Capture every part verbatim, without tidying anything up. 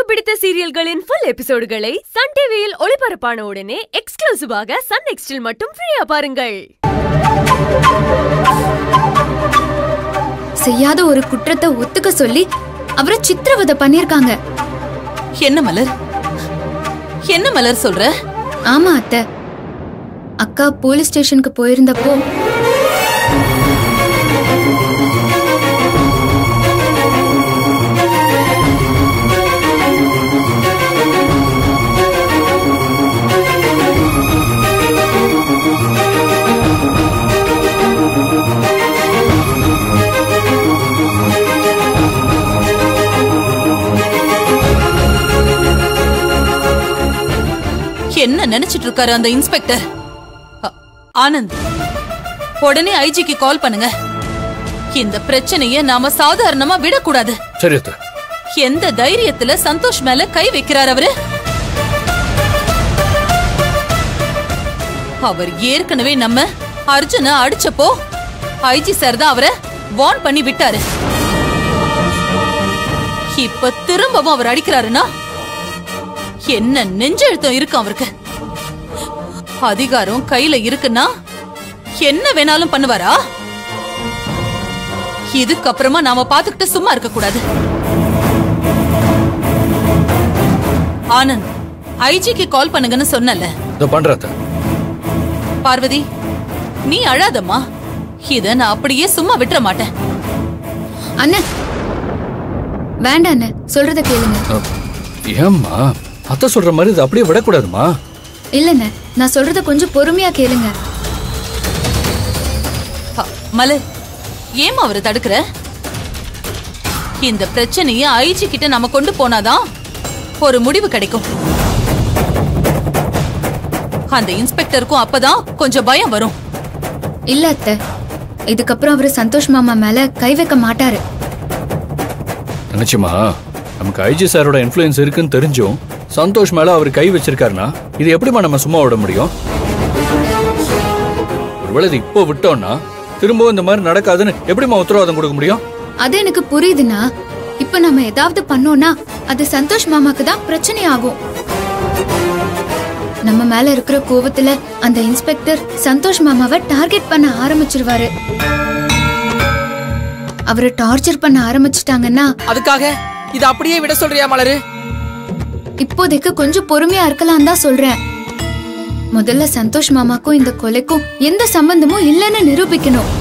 பிடித்த சீரியல்களின் full எபிசோடுகளை Sun டிவியில் ஒளிபரப்பான உடனே எக்ஸ்க்ளூசிவாக சன் நெக்ஸ்டில் மட்டும் ஃப்ரீயா பாருங்கள். செய்யாத ஒரு குற்றத்தை ஒத்துக்க சொல்லி அவரை சித்திரவதை பண்ணிருக்காங்க. என்ன மலர் என்ன மலர் சொல்ற? ஆமா அத்தை, அக்கா போலீஸ் ஸ்டேஷனுக்கு போயிருந்தப்போ என்ன நினைச்சிட்டு இருக்காரு அந்த இன்ஸ்பெக்டர்? ஆனந்த், உடனே ஐஜிக்கு கால் பண்ணுங்க. இந்த பிரச்சனையை நாம சாதாரணமா விடக்கூடாது. எந்த தைரியத்துல சந்தோஷ் மேல கை வைக்கிறார் அவரு? அவர் ஏற்கனவே நம்ம அர்ஜுன அடிச்சப்போ ஐஜி சார் தான் அவரை வார்ன் பண்ணி விட்டாரு. இப்ப திரும்பவும் அவர் அடிக்கிறாருன்னா என்ன நெஞ்செழுத்தம் இருக்கு அவருக்கு? அதிகாரம் கையில இருக்குன்னா என்ன வேணாலும் பண்ணுவாரா? இதுக்கப்புறமா நாம பாத்துக்கிட்டு சும்மா இருக்க கூடாது. ஆனந்த், ஐஜிக்கு கால் பண்ணுங்கன்னு சொன்னல. பார்வதி, நீ அழாதம்மா. இத நான் அப்படியே சும்மா விட்டுற மாட்டேன். அண்ணா வேண்டாம் அண்ணா, சொல்றத கேளுங்க. ஏம்மா அத்தை சொல்ற மாதிரி இது அப்படியே விடக்கூடாதுமா? இல்லண்ணே, நான் சொல்றத கொஞ்சம் பொறுமையா கேளுங்க. மலர், ஏமா அவரை தடுக்கிற? இந்த பிரச்சனையை ஐஜி கிட்ட நாம கொண்டு போனாதான் ஒரு முடிவு கிடைக்கும். அந்த இன்ஸ்பெக்டருக்கும் அப்பதான் கொஞ்சம் பயம் வரும். இல்ல அத்தை, இதுக்கப்புறம் அவரு சந்தோஷ் மாமா மேல கை வைக்க மாட்டாரு. நினைச்சுமா, நமக்கு ஐஜி சாரோட இன்ஃப்ளூயன்ஸ் இருக்குன்னு தெரிஞ்சும் சந்தோஷ் மேல அவர் கை வச்சிருக்காருன்னா இது எப்படிமா நம்ம சும்மா விட முடியும்? ஒருவேளை இது இப்போ விட்டோம்னா திரும்பவும் இந்த மாதிரி நடக்காதுன்னு எப்படிமா உத்தரவாதம் கொடுக்க முடியும்? அது எனக்கு புரியுதுன்னா, இப்ப நம்ம ஏதாவது பண்ணோம்னா அது சந்தோஷ் மாமாக்கு தான் பிரச்சனை ஆகும். நம்ம மேல இருக்கிற கோவத்துல அந்த இன்ஸ்பெக்டர் சந்தோஷ் மாமாவை டார்கெட் பண்ண ஆரம்பிச்சிருவாரு. அவரை டார்ச்சர் பண்ண ஆரம்பிச்சிட்டாங்கன்னா அதுக்காக இது அப்படியே விட சொல்றியா மலரு? இப்போதைக்கு கொஞ்சம் பொறுமையா இருக்கலாம் தான் சொல்றேன். முதல்ல சந்தோஷ் மாமாக்கும் இந்த கொலைக்கும் எந்த சம்பந்தமும் இல்லைன்னு நிரூபிக்கணும்.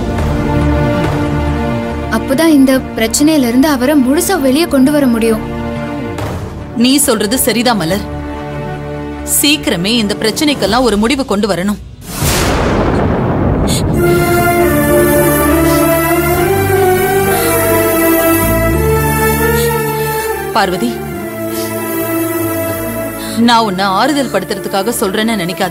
அப்பதான் இந்த பிரச்சனையில இருந்து அவரை முழுசா வெளியே கொண்டு வர முடியும். நீ சொல்றது சரிதான் மலர். சீக்கிரமே இந்த பிரச்சனைக்கெல்லாம் ஒரு முடிவு கொண்டு வரணும். பார்வதி, நான் உன்னை ஆறுதல் படுத்துறதுக்காக சொல்றேன்னு நினைக்காத.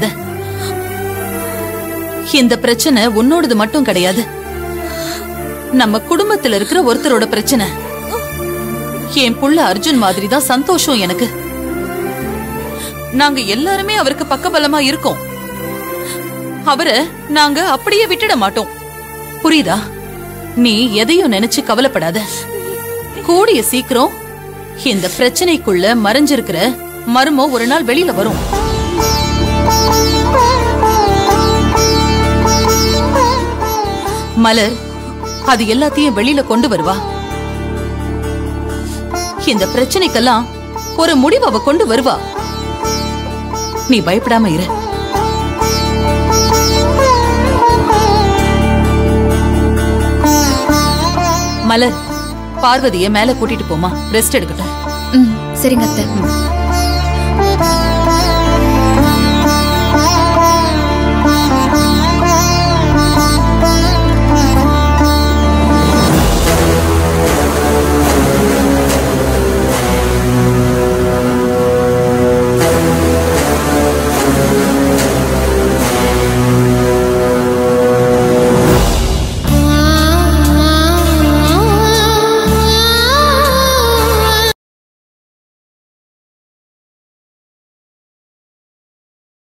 இந்த பிரச்சனை உன்னோடது மட்டும் கிடையாது, நம்ம குடும்பத்துல இருக்கிற ஒருத்தரோட பிரச்சனை. என் புள்ள அர்ஜுன் மாதிரி தான் சந்தோஷம் எனக்கு. நாங்க எல்லாருமே அவருக்கு பக்கபலமா இருக்கோம். அவரை நாங்க அப்படியே விட்டுட மாட்டோம். புரியுதா? நீ எதையும் நினைச்சு கவலைப்படாத. கூடிய சீக்கிரம் இந்த பிரச்சனைக்குள்ள மறைஞ்சிருக்கிற மர்மம் ஒரு நாள் வெளியில வரும். மலர் அது எல்லாத்தையும் வெளியில கொண்டு வருவா. இந்த பிரச்சனைக்கெல்லாம் ஒரு முடிவு அவ கொண்டு வருவா. நீ பயப்படாம இரு. மலர், பார்வதியை மேல கூட்டிட்டு போமா, ரெஸ்ட் எடுக்கட்டும். சரிங்க அத்தை.